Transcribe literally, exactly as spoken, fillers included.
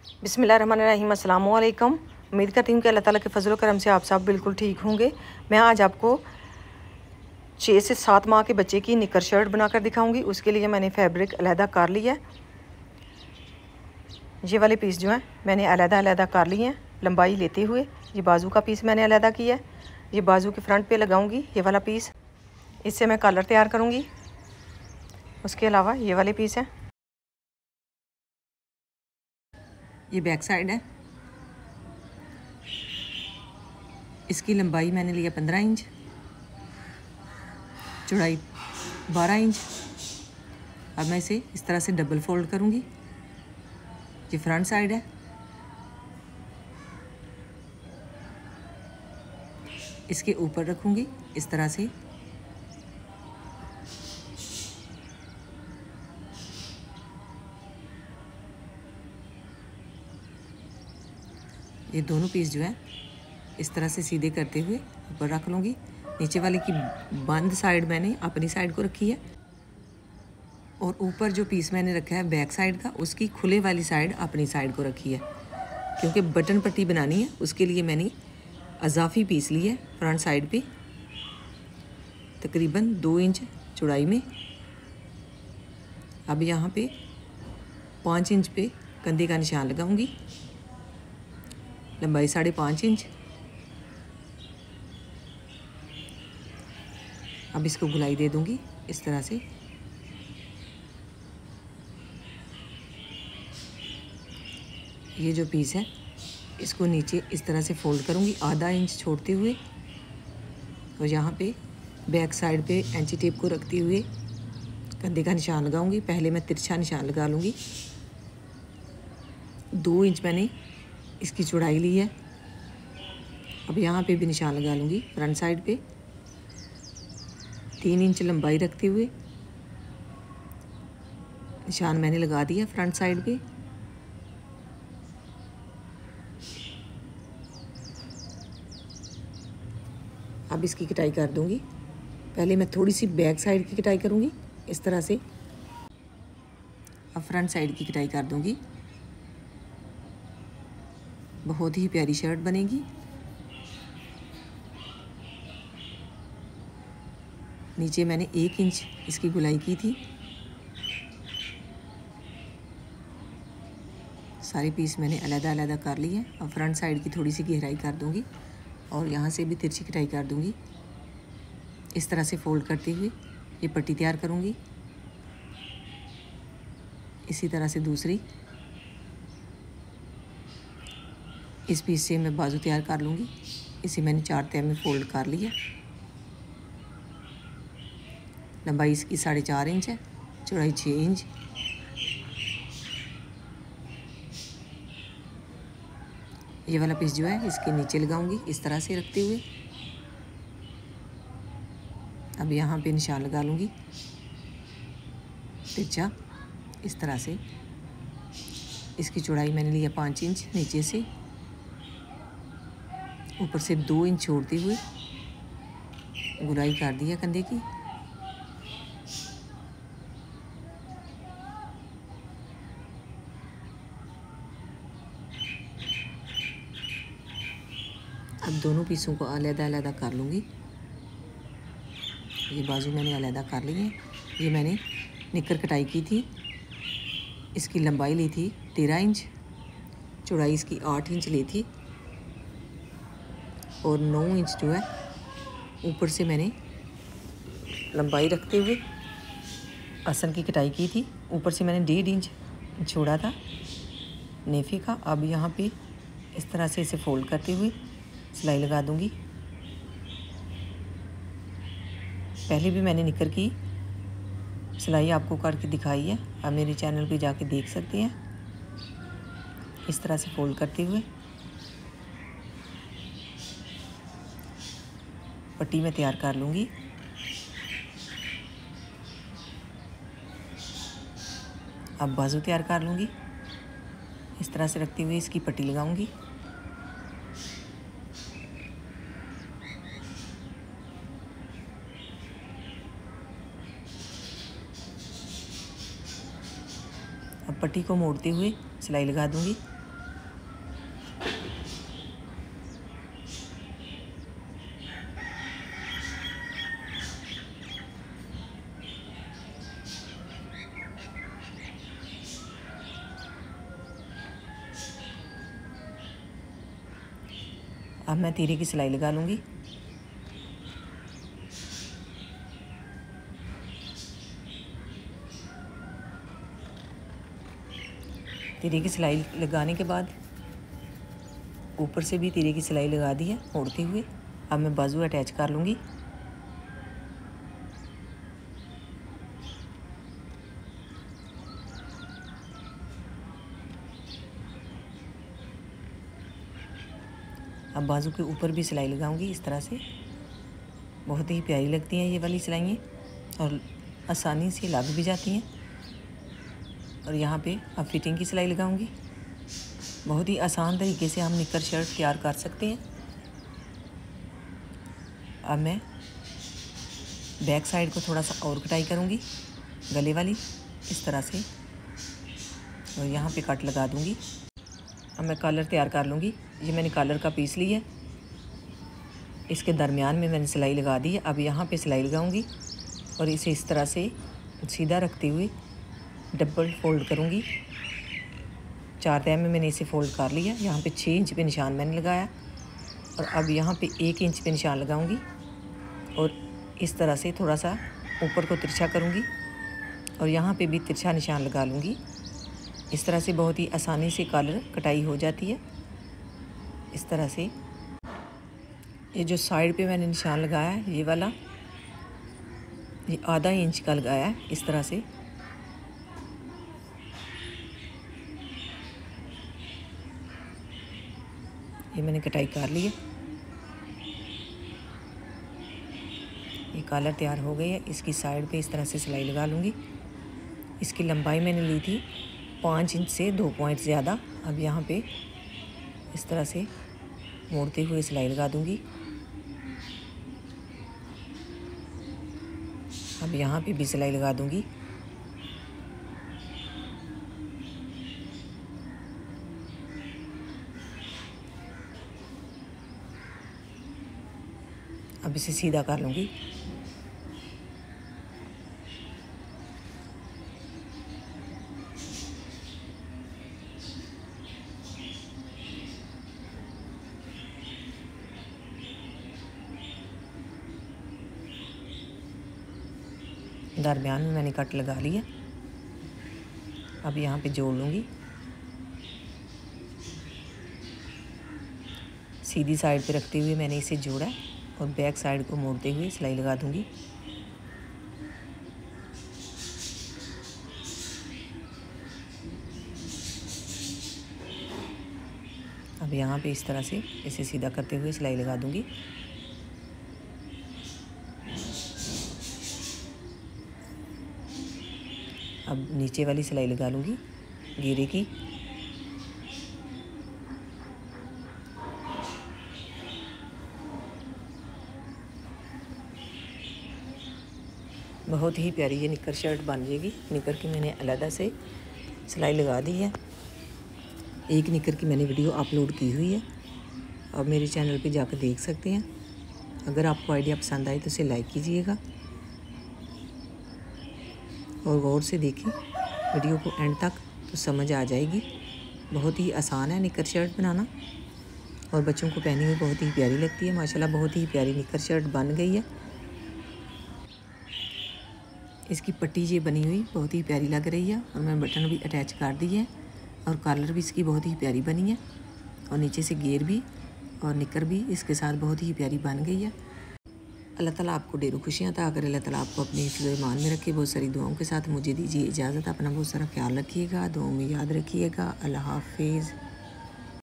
बिस्मिल्लाहिर्रहमानिर्रहीम, अस्सलाम वालेकुम। उम्मीद करती हूँ कि अल्लाह ताला के फजल करम से आप सब बिल्कुल ठीक होंगे। मैं आज आपको छः से सात माह के बच्चे की निकर शर्ट बनाकर दिखाऊंगी। उसके लिए मैंने फैब्रिक अलहदा कर लिया है। ये वाले पीस जो हैं मैंने अलहदा अलहदा कर लिए हैं लंबाई लेते हुए। ये बाजू का पीस मैंने अलहदा किया है। ये बाजू के फ्रंट पे लगाऊंगी ये वाला पीस, इससे मैं कलर तैयार करूँगी। उसके अलावा ये वाले पीस हैं, ये बैक साइड है। इसकी लंबाई मैंने लिया पंद्रह इंच, चौड़ाई बारह इंच। अब मैं इसे इस तरह से डबल फोल्ड करूँगी। ये फ्रंट साइड है। इसके ऊपर रखूँगी इस तरह से। ये दोनों पीस जो है इस तरह से सीधे करते हुए ऊपर रख लूँगी। नीचे वाले की बंद साइड मैंने अपनी साइड को रखी है और ऊपर जो पीस मैंने रखा है बैक साइड का, उसकी खुले वाली साइड अपनी साइड को रखी है। क्योंकि बटन पट्टी बनानी है उसके लिए मैंने अजाफी पीस ली है फ्रंट साइड पे तकरीबन दो इंच चौड़ाई में। अब यहाँ पे पाँच इंच पे कंधे का निशान लगाऊंगी। लंबाई साढ़े पाँच इंच। अब इसको गुलाई दे दूंगी इस तरह से। ये जो पीस है इसको नीचे इस तरह से फोल्ड करूंगी आधा इंच छोड़ते हुए और यहाँ पे बैक साइड पे एंची टेप को रखते हुए कंधे का निशान लगाऊंगी। पहले मैं तिरछा निशान लगा लूँगी। दो इंच मैंने इसकी चौड़ाई ली है। अब यहाँ पे भी निशान लगा लूँगी फ्रंट साइड पे। तीन इंच लंबाई रखते हुए निशान मैंने लगा दिया फ्रंट साइड पे। अब इसकी कटाई कर दूँगी। पहले मैं थोड़ी सी बैक साइड की कटाई करूँगी इस तरह से। अब फ्रंट साइड की कटाई कर दूँगी। बहुत ही प्यारी शर्ट बनेगी। नीचे मैंने एक इंच इसकी गुलाई की थी। सारे पीस मैंने अलग अलग कर लिए हैं। अब फ्रंट साइड की थोड़ी सी गहराई कर दूँगी और यहाँ से भी तिरछी कटाई कर दूँगी। इस तरह से फोल्ड करते हुए ये पट्टी तैयार करूँगी। इसी तरह से दूसरी इस पीस से मैं बाजू तैयार कर लूँगी। इसे मैंने चार तह में फोल्ड कर लिया। लंबाई इसकी साढ़े चार इंच है, चौड़ाई छः इंच। ये वाला पीस जो है इसके नीचे लगाऊंगी इस तरह से रखते हुए। अब यहाँ पे निशान लगा लूँगी तिरछा इस तरह से। इसकी चौड़ाई मैंने लिया पाँच इंच नीचे से, ऊपर से दो इंच छोड़ते हुए गुलाई कर दिया कंधे की। अब दोनों पीसों को अलग अलग कर लूँगी। ये बाजू मैंने अलग कर ली है। ये मैंने निकर कटाई की थी। इसकी लंबाई ली थी तेरह इंच, चौड़ाई इसकी आठ इंच ली थी और नौ इंच जो है ऊपर से मैंने लंबाई रखते हुए आसन की कटाई की थी। ऊपर से मैंने डेढ़ इंच छोड़ा था नेफी का। अब यहाँ पे इस तरह से इसे फोल्ड करते हुए सिलाई लगा दूँगी। पहले भी मैंने निकर की सिलाई आपको करके दिखाई है, आप मेरे चैनल पे जाके देख सकते हैं। इस तरह से फोल्ड करते हुए पट्टी में तैयार कर लूँगी। अब बाजू तैयार कर लूँगी। इस तरह से रखते हुए इसकी पट्टी लगाऊँगी। अब पट्टी को मोड़ते हुए सिलाई लगा दूँगी। अब मैं तीरे की सिलाई लगा लूँगी। तीरे की सिलाई लगाने के बाद ऊपर से भी तीरे की सिलाई लगा दी है मोड़ते हुए। अब मैं बाजू अटैच कर लूँगी। अब बाजू के ऊपर भी सिलाई लगाऊंगी इस तरह से। बहुत ही प्यारी लगती हैं ये वाली सिलाइयाँ और आसानी से लग भी जाती हैं। और यहाँ पे अब फिटिंग की सिलाई लगाऊंगी। बहुत ही आसान तरीके से हम निकर शर्ट तैयार कर सकते हैं। अब मैं बैक साइड को थोड़ा सा और कटाई करूँगी गले वाली इस तरह से, और यहाँ पे कट लगा दूँगी। अब मैं कॉलर तैयार कर लूँगी। ये मैंने कॉलर का पीस लिया है, इसके दरमियान में मैंने सिलाई लगा दी है। अब यहाँ पे सिलाई लगाऊँगी और इसे इस तरह से सीधा रखते हुए डबल फोल्ड करूँगी। चार तय में मैंने इसे फोल्ड कर लिया। यहाँ पे छः इंच पे निशान मैंने लगाया और अब यहाँ पे एक इंच पे निशान लगाऊँगी और इस तरह से थोड़ा सा ऊपर को तिरछा करूँगी और यहाँ पे भी तिरछा निशान लगा लूँगी। इस तरह से बहुत ही आसानी से कॉलर कटाई हो जाती है। इस तरह से ये जो साइड पे मैंने निशान लगाया है ये वाला, ये आधा इंच का लगाया है इस तरह से। ये मैंने कटाई कर ली है। ये कॉलर तैयार हो गई है। इसकी साइड पे इस तरह से सिलाई लगा लूँगी। इसकी लंबाई मैंने ली थी पाँच इंच से दो पॉइंट ज़्यादा। अब यहाँ पे इस तरह से मोड़ते हुए सिलाई लगा दूँगी। अब यहाँ पे भी सिलाई लगा दूँगी। अब इसे सीधा कर लूँगी। दरमियान में मैंने कट लगा लिया। अब यहाँ पे जोड़ लूँगी। सीधी साइड पे रखते हुए मैंने इसे जोड़ा और बैक साइड को मोड़ते हुए सिलाई लगा दूँगी। अब यहाँ पे इस तरह से इसे सीधा करते हुए सिलाई लगा दूँगी। अब नीचे वाली सिलाई लगा लूँगी घेरे की। बहुत ही प्यारी ये निकर शर्ट बन जाएगी। निकर की मैंने अलग से सिलाई लगा दी है। एक निकर की मैंने वीडियो अपलोड की हुई है, आप मेरे चैनल पे जाकर देख सकते हैं। अगर आपको आइडिया पसंद आए तो इसे लाइक कीजिएगा और गौर से देखें वीडियो को एंड तक, तो समझ आ जाएगी। बहुत ही आसान है निकर शर्ट बनाना और बच्चों को पहनी हुई बहुत ही प्यारी लगती है। माशाल्लाह बहुत ही प्यारी निकर शर्ट बन गई है। इसकी पट्टी ये बनी हुई बहुत ही प्यारी लग रही है और मैं बटन भी अटैच कर दी है और कॉलर भी इसकी बहुत ही प्यारी बनी है और नीचे से घेर भी और निकर भी इसके साथ बहुत ही प्यारी बन गई है। अल्लाह ताला आपको ढेरों खुशियाँ अता करे। अल्लाह ताला आपको अपने हिफ्ज़ ईमान में रखे। बहुत सारी दुआओं के साथ मुझे दीजिए इजाज़त। अपना बहुत सारा ख्याल रखिएगा, दुआओं में याद रखिएगा। अल्लाह हाफिज़।